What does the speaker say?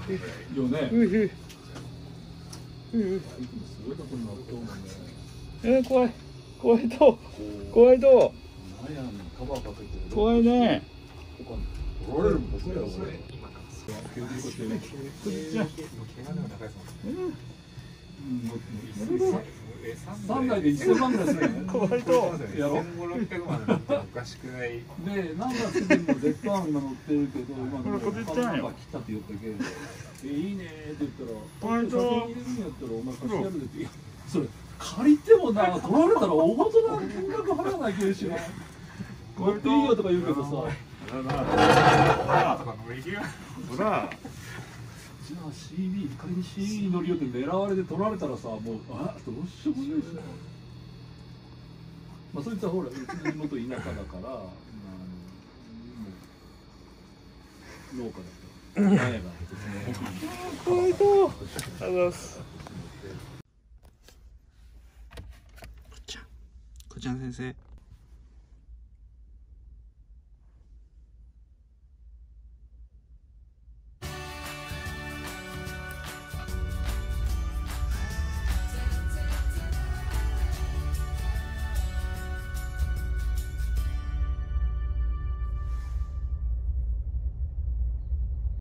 よね。 怖い。怖いと。怖いと。怖いね。 取られるもんですね。3台で1000万ぐらいするよね。 怖いと。 やろ。 1500万なんておかしくない。 で、何月でも絶版今乗ってるけど、今これこっち行ったんよ。 切ったって言ったけど、いいねって言ったら、 怖いと。 車検入れるんやったらお前貸してやるでって、いや、それ借りてもな、取られたら大事な金額払わないけどしな。乗っていいよとか言うけどさ。 とかのもいけよ。 ほら。 じゃあ CD、仮に CD 乗りよって狙われて取られたらさ、もう、あ、どうしようもないしな。まあ、そいつはほら、うちの地元田舎だから、農家だった。なんやが怖いと。ありがとうございます。こっちゃん先生。